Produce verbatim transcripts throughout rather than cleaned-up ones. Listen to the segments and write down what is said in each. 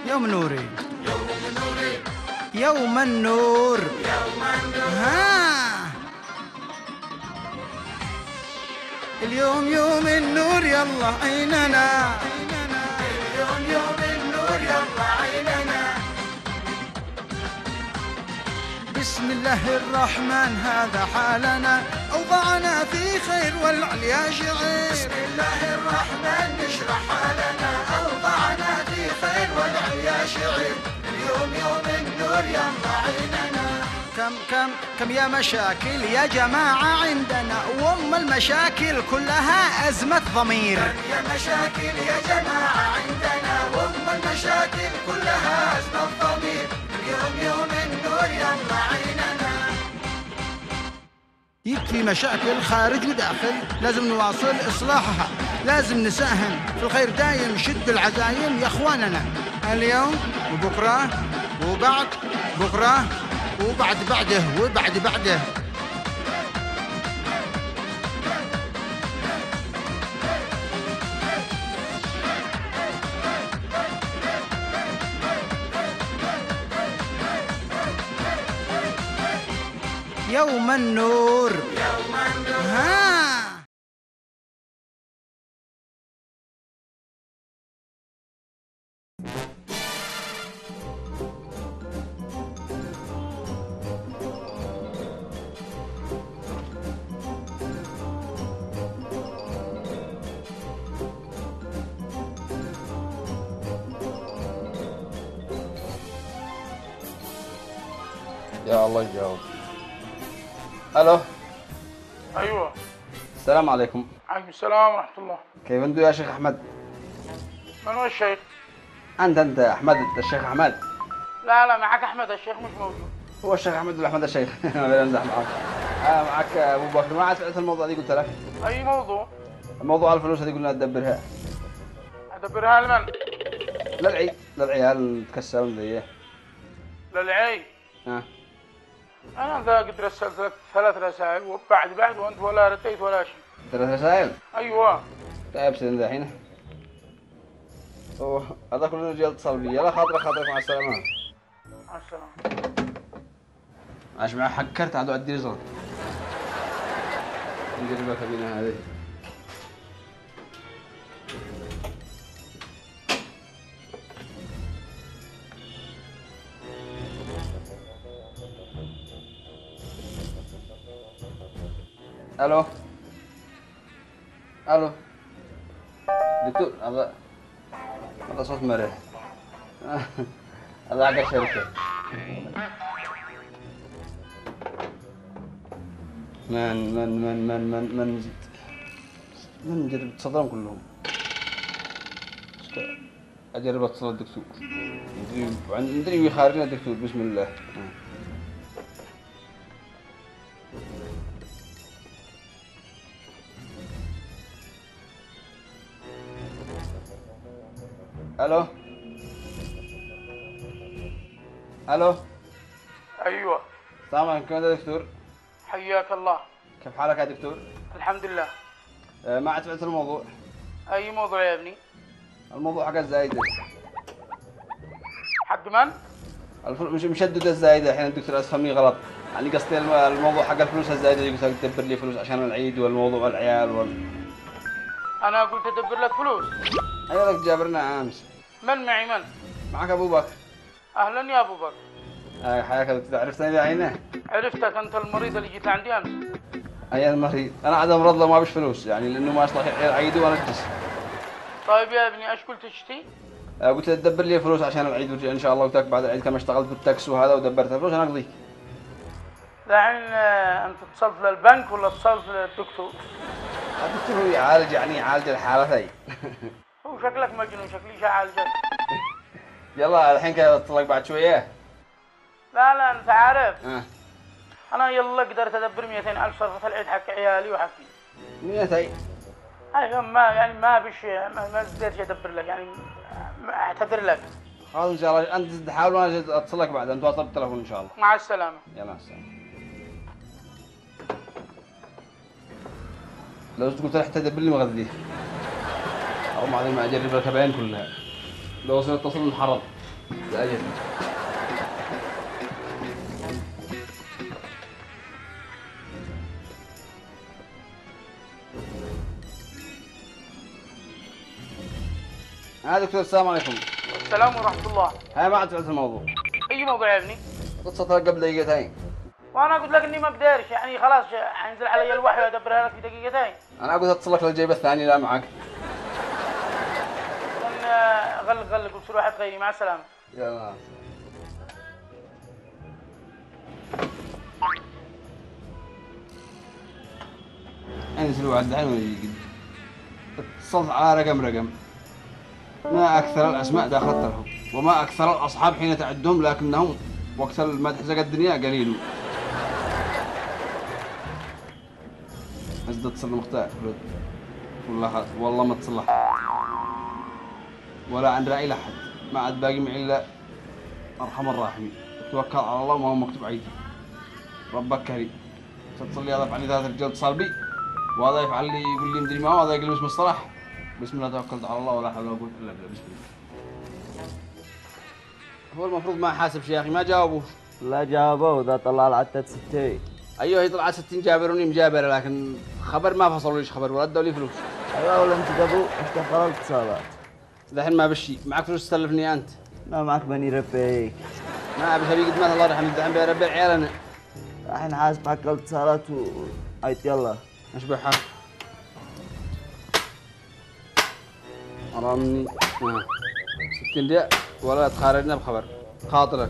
يوم نوري يوم النور ها اليوم يوم النور يلا عيننا اليوم يوم النور يلا عيننا بسم الله الرحمن هذا حالنا أوضعنا في خير والعليا شعير بسم الله الرحمن نشرح حالنا أوضعنا في خير والعليا شعير اليوم يوم النور يلا عيننا كم كم كم يا مشاكل يا جماعة عندنا وأم المشاكل كلها أزمة ضمير كم يا مشاكل يا جماعة عندنا وأم المشاكل كلها أزمة ضمير اليوم يوم النور يلا عيننا يكفي مشاكل خارج وداخل لازم نواصل إصلاحها لازم نساهم في الخير دايم شد العزايم يا أخواننا اليوم وبكرة وبعد بكرة وبعد بعده وبعد بعده يوم النور يوم النور ها يا الله يجاوب. الو. ايوه. السلام عليكم. عليكم السلام ورحمه الله. كيف انتم يا شيخ احمد؟ من هو الشيخ؟ انت انت احمد الشيخ احمد؟ لا لا معك احمد الشيخ مش موجود. هو الشيخ احمد ولا احمد الشيخ؟ انا بمزح معك. آه معك ابو بكر. ما عاد سمعت الموضوع اللي قلت لك؟ اي موضوع؟ موضوع الفلوس اللي قلنا تدبرها. ادبرها لمن؟ للعي للعيال اللي تكسرون زيه. للعي؟ ها. انا ذا قد رسلت لك ثلاث رسائل وبعد بعد وانت ولا رديت ولا شيء. ثلاث رسائل؟ ايوه. طيب سيدنا الحين. اوه هذا كل الرجال اتصل بي. يلا خاطرك خاطرك مع السلامة. مع السلامة. عاش معاه حكرت عاد ادي رزق. نجربها كبينة هذه. الو الو دكتور هذا هذا صوت مريح. هذا حق الشركة. من من من من من من نزيد من نجرب اتصلهم كلهم. اجرب اتصل الدكتور. ندري ندري ويخارجنا الدكتور بسم الله. الو الو. ايوه. السلام عليكم. كيف يا دكتور؟ حياك الله. كيف حالك يا دكتور؟ الحمد لله. أه ما عاد سمعت الموضوع. اي موضوع يا ابني؟ الموضوع حق الزايدة. حق من؟ الفلوس مش مشددة الزايدة. الحين الدكتور افهمني غلط. يعني قصدي الموضوع حق الفلوس الزايدة اللي قلت تدبر لي فلوس عشان العيد والموضوع والعيال وال. انا قلت ادبر لك فلوس. ايوه لك جابرنا امس. من معي من؟ معك ابو بكر. اهلا يا ابو بكر. آه حياك الله. عرفتني بعينه؟ عرفتك انت المريض اللي جيت عندي امس. اي المريض. انا عاد مرض ما بش فلوس يعني لانه ما يصلح عيدي وانا اجلس. طيب يا ابني ايش قلت تشتي؟ آه قلت تدبر لي فلوس عشان العيد ان شاء الله وتك بعد العيد كما اشتغلت بالتاكس وهذا ودبرت فلوس انا اقضيك. الحين انت اتصلت للبنك ولا اتصلت للدكتور؟ الدكتور هو يعالج يعني يعالج الحالة هي. هو شكلك مجنون شكلي شعالجك. يلا الحين كذا اتصلك بعد شوية. لا لا انت عارف. اه. انا يلا قدرت ادبر مئتين ألف صرفة العيد حق عيالي وحقي. مئتين؟ ايوه ما يعني ما بش ما ما قدرت ادبر لك يعني اعتذر لك. خلاص ان شاء الله انت تحاول وانا اتصلك بعد انت واصل التليفون ان شاء الله. مع السلامة. يلا مع السلامة. لو قلت رح تدبر لي مغذيه. او بعدين ما اجرب الكباين كلها. لو وصلت اتصل انحرض. زايد. ها دكتور السلام عليكم. السلام ورحمة الله. هاي ما عاد فهمت الموضوع. أي موضوع يا ابني؟ قصة قبل دقيقتين. وأنا قلت لك إني ما أقدرش، يعني خلاص حينزل علي الوحي وأدبرها لك في دقيقتين. أنا قلت أتصل لك للجيبة الثانية لا معك. إذن غلق غلق وبصير واحد غيري، مع السلامة. يلا. انزل واحد الحين ويجي. اتصلت على رقم رقم. ما أكثر الأسماء داخل التلفون، وما أكثر الأصحاب حين تعدهم، لكنهم وقت ما تحزق الدنيا قليل. أزدد اتصل مختار والله خلاص والله ما تصلح ولا عند رأي لحد، ما عاد باقي معي إلا أرحم الراحمين. توكل على الله وما هو مكتوب عيدي. ربك كريم. تتصل لي هذا يفعل لي ثلاث رجال اتصال بي، وهذا يفعل لي يقول لي مدري ما، وهذا يقول لي اسم الصلاح. بسم الله توكلت على الله ولا حول ولا قوة إلا بالله. بسم الله. هو المفروض ما حاسب يا أخي، ما جاوبوا. لا جاوبوا، ذا طلع العتة ستين. ايوه هي طلعت ستين جابروني مجابره، لكن خبر ما فصلوا ليش خبر ولا ادوا لي فلوس. ايوه ولا انت ابو اشتغل اتصالات. الحين ما بشي، معك فلوس تسلفني انت؟ ما معك بني ربيك. ما ابي ابي قد ما الله يرحمه الحين بربي عيالنا. الحين حاسب حق الاتصالات و عيط يلا. اشبحها. رمني آه. ستين ريال ولا تخارجنا بخبر خاطرك.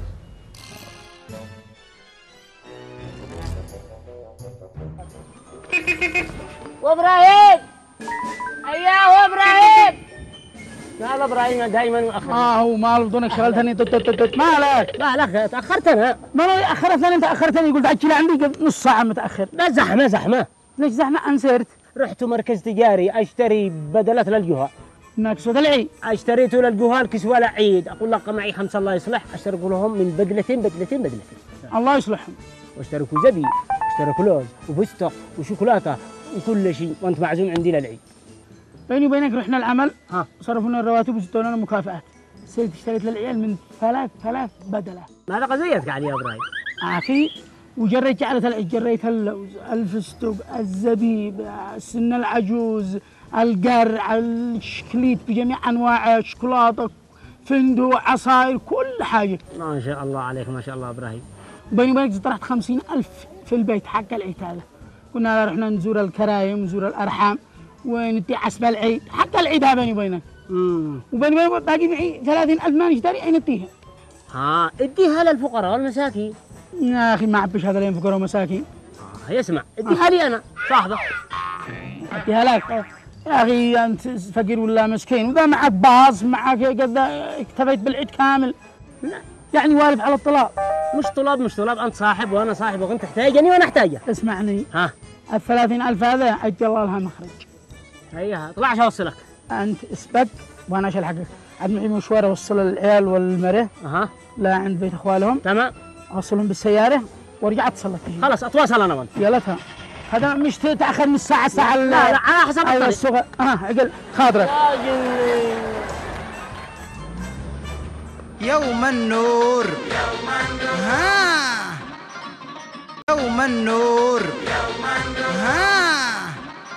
وابراهيم اياه ابراهيم. هذا ابراهيم دائما مؤخر. اه هو مال بدونك شغلتني تت تت تت مالك؟ لا لا تاخرت انا. ما انا اخرتني انت اخرتني، قلت اجي عندي نص ساعه متاخر. لا زحمه زحمه. ليش زحمه؟ انسرت. رحت مركز تجاري اشتري بدلات للجهال. هناك سوى العيد. اشتريت للجهال كسوة لعيد، اقول لك معي خمسه الله يصلح، اشترك لهم من بدلتين بدلتين بدلتين. الله يصلحهم. واشتركوا زبيب، اشتركوا لوز وفستق وشوكولاته وكل شيء، وانت معزوم عندي للعيد. بيني وبينك رحنا العمل، ها صرفوا لنا الرواتب وزدوا لنا مكافآت. سيرت اشتريت للعيال من ثلاث ثلاث بدله. ماذا قضيتك علي يا ابراهيم؟ اخي وجريت على العيد، جريت اللوز، الفستق، الزبيب، السن العجوز، القرع، الشكليت بجميع انواعه، شوكولاته، فندق، عصاير، كل حاجه. ما شاء الله عليك، ما شاء الله ابراهيم. بيني وبينك طرحت خمسين ألف في البيت حق العيد هذا. كنا رحنا نزور الكرايم ونزور الأرحام وندي عسب العيد حق العيد هذا بيني وبينك. امم وبيني وبينك باقي معي ثلاثين ألف ما نشتري أي نديها. ها اديها للفقراء والمساكين. يا أخي ما أحبش هذا فقراء ومساكين. آه يسمع اديها لي أنا صاحبه. أديها لك. يا أخي أنت فقير ولا مسكين، وإذا معك باص معك كذا اكتفيت بالعيد كامل. لا يعني والف على الطلاق. مش طلاب مش طلاب، أنت صاحب وأنا صاحب، وأنت تحتاجني وأنا أحتاجك. اسمعني. ها الثلاثين ألف هذا أجل الله لها مخرج. هيها طلعش أوصلك. أنت اسبق وأنا أشيل حقك. عاد معي مشوار أوصل العيال والمرة. أها لا عند بيت أخوالهم. تمام. أوصلهم بالسيارة وأرجع أتصل لك. خلاص أتواصل أنا وأنت. يلا تمام. هذا مش تأخر من الساعة الساعة لا لا على حسب أيوة الطريق. الصغر. آه عقل خاطرك. يوم النور يوم النور ها يوم النور يوم النور ها.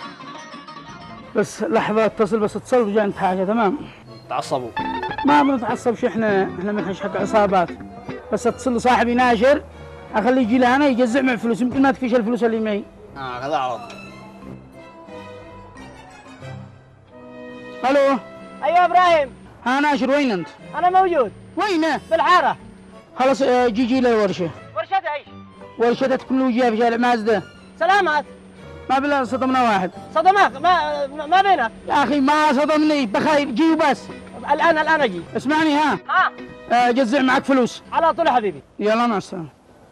بس لحظة اتصل، بس اتصل وجاء انت حاجة. تمام تعصبوا. ما بنتعصبش، احنا احنا منحش حق عصابات. بس اتصل لصاحبي ناشر اخليه يجي لهنا يجزع مع فلوس، يمكن ما تكفيش الفلوس اللي معي. اه هذا عرض. الو أيوة إبراهيم. ها ناشر وين انت؟ أنا موجود. وينه؟ بالحارة. خلاص اه، جي جي للورشة. ورشة ايش؟ ورشتك كله وجهها في شارع مازدة. سلامات. ما بالله صدمنا واحد. صدمك ما ما بينك. يا اخي ما صدمني، بخير جي وبس. الآن الآن أجي. اسمعني ها ها اه، جزع معك فلوس. على طول يا حبيبي. يلا مع السلامة.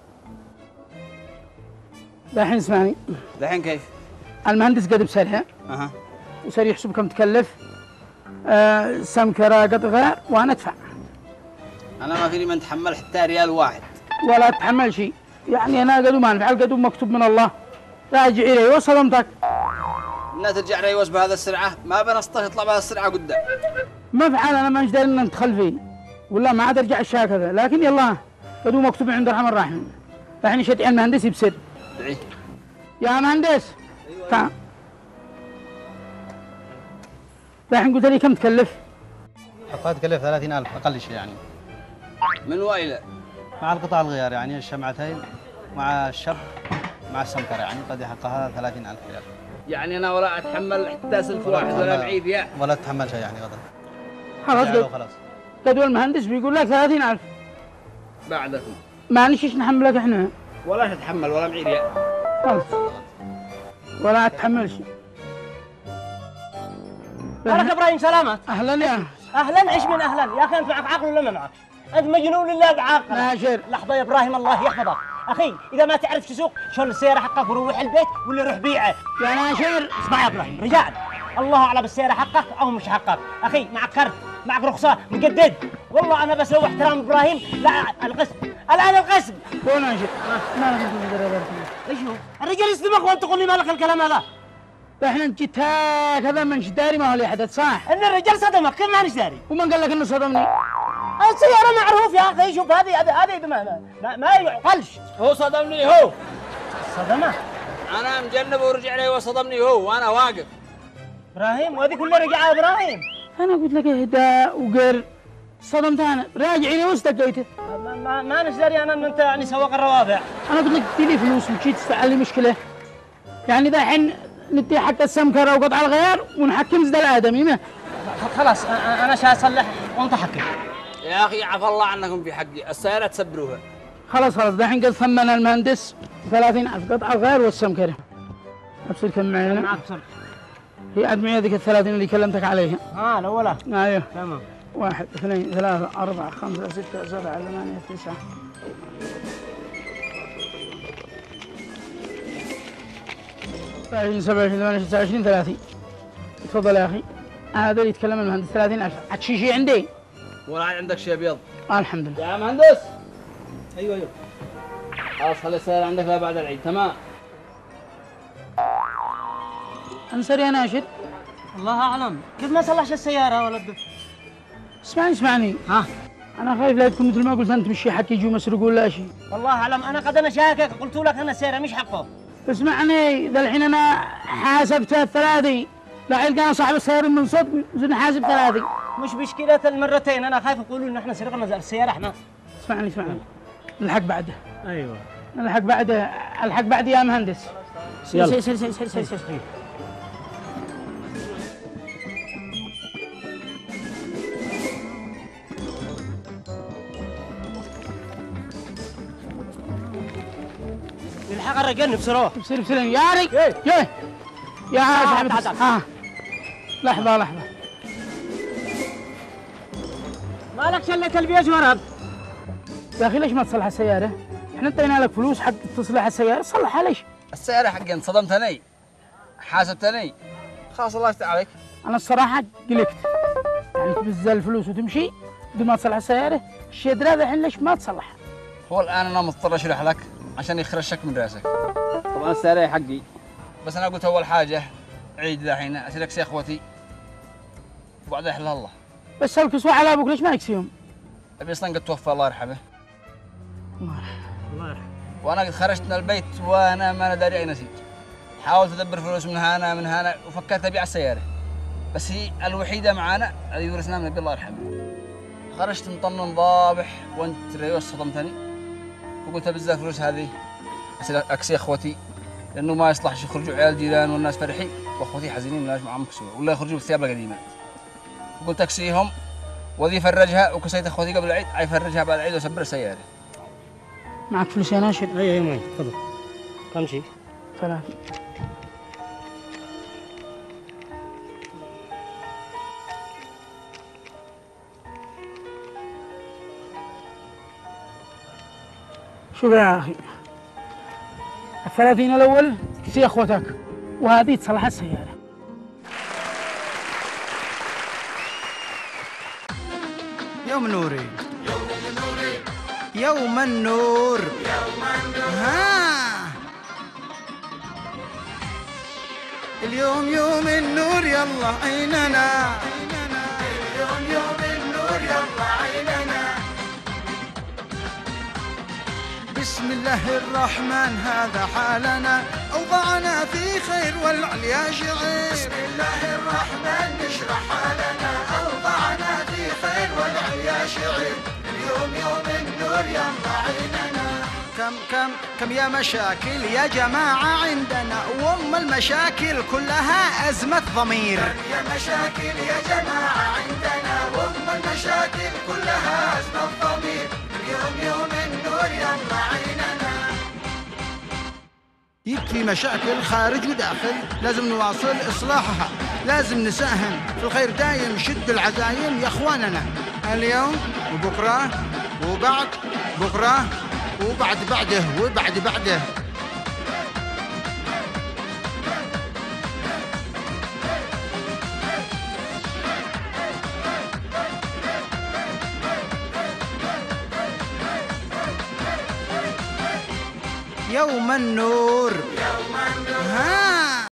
الحين اسمعني، الحين كيف؟ المهندس قد بسرها اها وصار يحسب كم تكلف. آه سمكرة قطغة وانا ادفع. انا ما فيني من اتحمل حتى ريال واحد. ولا تحمل شيء، يعني انا قدو ما نفعل، قدو مكتوب من الله. راجع الي وصدمتك. لا ترجع ريوس بهذا السرعه، ما بنسطح يطلع بهذا السرعه قدام. ما فعل، انا ما داري ان انت خلفي. ولا ما عاد ارجع الشيء كذا، لكن يلا كدو مكتوب عند الرحمن الرحيم. الحين شدي المهندس يبسل. يا مهندس. ايوه. تعال. الحين قلت لي كم تكلف؟ حطها تكلف ثلاثين ألف أقل شيء يعني. من وإلى؟ مع القطع الغيار يعني الشمعتين مع الشب مع السمكرة يعني قد يحققها ثلاثين ألف ريال. يعني أنا ولا أتحمل حتى سلك واحد ولا بعيد يا. ولا تتحمل شيء يعني غدا. خلاص خلاص. كدو المهندس بيقول لك ثلاثين ألف. بعدكم. ما نشيش نحملك احنا. ولا تتحمل ولا بعيد يا. خلاص. ولا أتحمل شيء. هلك ابراهيم سلامات. اهلا يا اهلا ايش من اهلا يا اخي انت معك عقل ولا ما معك؟ انت مجنون ولا بعاقل؟ ماشر. لحظه يا ابراهيم الله يحفظك اخي اذا ما تعرف تسوق شل السياره حقك وروح البيت ولا روح بيعه. يا ناشر اسمع يا ابراهيم رجال الله اعلم بالسياره حقك او مش حقك. اخي معك كرت معك رخصه مجدد والله انا بس لو احترام ابراهيم لا القسم الان القسم. هو ناشر ما لك انت ايش هو؟ الرجال يصدمك وانت تقول لي ما لك الكلام هذا. احنا جيت هكذا من داري ما هو لي حدث صح؟ ان الرجال صدمك كيف مانيش داري؟ ومن قال لك انه صدمني؟ السيارة معروف يا اخي شوف هذه هذه هذه ما, ما, ما يعقلش. هو صدمني هو. صدمه؟ أنا مجنب ورجع لي وصدمني هو وأنا واقف. ابراهيم وهذه كلها رجعها ابراهيم. انا قلت لك اهدى وقر صدمت انا راجعيني واستقيته. ما ما ما انا داري انا ان انت يعني سواق الروافع. انا قلت لك اديني فلوس وجيت تفعل لي مشكله. يعني دحين ندي حق السمكره وقطع الغيار ونحكم زد الادمي ما خلاص انا شا اصلح وانت حكم. يا أخي عفى الله عنكم في حقي، السيارة تسبروها. خلاص خلاص دحين قد ثمن المهندس ثلاثين ألف قطع الغيار والسمكره. ابصر كم معي انا؟ معك بصر. هي عاد معي هذيك الثلاثين اللي كلمتك عليها. اه الاولى. ايوه تمام. واحد اثنين ثلاثة أربعة خمسة ستة سبعة ثمانية تسعة. عشرين سبعة عشرين ثمانية تسعة عشرين ثلاثين. تفضل يا أخي. هذا اللي يتكلم المهندس ثلاثين ألف. عاد شي شي عندي؟ ولا عندك شيء أبيض؟ آه الحمد لله. يا مهندس. ايوه ايوه. خلاص خلي السيارة عندك لا بعد العيد تمام. انصر يا ناشد. الله اعلم كيف ما صلحش السيارة ولا الدف. اسمعني اسمعني. ها. أنا خايف لا تكون مثل ما قلت أنت مش حد يجوا مسروق ولا شيء. والله اعلم انا قد انا شاكك قلت لك انا السيارة مش حقه. اسمعني ذا الحين أنا حاسبتها الثلاثي. لا يلقى صاحب السيارة من صدق زين حاسب ثلاثي. مش مشكلة المرتين انا خايف يقولوا ان احنا سرقنا السيارة احنا. اسمعني اسمعني. الحق بعده. ايوه. الحق بعده الحق بعده يا مهندس. يلا. سير سير سير سير سير. الحق الرجال نفسروه. بسير بسير يا ري. يا يا صاحب ها. لحظة لحظة. مالك شلت البيج ورد. يا أخي ليش ما تصلح السيارة؟ احنا انطينا لك فلوس حق تصلح السيارة، صلحها ليش؟ السيارة حقي انت صدمتني. حاسبتني. خلاص الله يستر عليك. أنا الصراحة قلقت. يعني تبذل الفلوس وتمشي بدون ما تصلح السيارة، الشيء هذا الحين ليش ما تصلح؟ هو الآن أنا مضطر أشرح لك عشان يخرج شك من راسك. طبعا السيارة حقي. بس أنا قلت أول حاجة عيد ذحين أسلك يا إخوتي. وبعدها يحلها الله. بس الكسوة على أبوك ليش ما يكسيهم؟ أبي أصلا قد توفى الله يرحمه. الله يرحمه. وأنا قد خرجت من البيت وأنا ما أنا داري أي نسيج. حاولت أدبر فلوس من هنا من هنا وفكرت أبيع السيارة. بس هي الوحيدة معانا اللي ورثناها من أبي الله يرحمه. خرجت مطنن ضابح وأنت ريوس صدمتني. وقلت أبزر الفلوس هذه أكسي إخوتي لأنه ما يصلحش يخرجوا عيال جيران والناس فرحين وأخوتي حزينين ولا معهم كسوة ولا يخرجوا بالثياب القديمة. قلت أكسيهم وذي فرجها وكسيت أخوتي قبل العيد أيفرجها بعد العيد وأسبر السيارة. معك فلوس يا ناشد؟ ايوه ايوه معي تفضل. كم شيء؟ ثلاثة. شوف يا أخي الثلاثين الأول تكسي أخوتك وهذه تصلح السيارة. يوم نوري يوم النور يوم النور ها اليوم يوم النور يلا عيننا اليوم يوم النور يلا عيننا بسم الله الرحمن هذا حالنا أوضعنا في خير والعليا شعير. بسم الله الرحمن نشرح حالنا أوضعنا في خير والعليا شعير. اليوم يوم النور يمضى عيننا. كم كم كم يا مشاكل يا جماعة عندنا، وأم المشاكل كلها أزمة ضمير. كم يا مشاكل يا جماعة عندنا، وأم المشاكل كلها أزمة ضمير. اليوم يوم النور يمضى عيننا. يكفي مشاكل خارج وداخل، لازم نواصل إصلاحها، لازم نساهم في الخير دايم، شد العزايم يا إخواننا. اليوم وبكرة وبعد بكرة وبعد بعده وبعد بعده. يوم النور يوم النور ها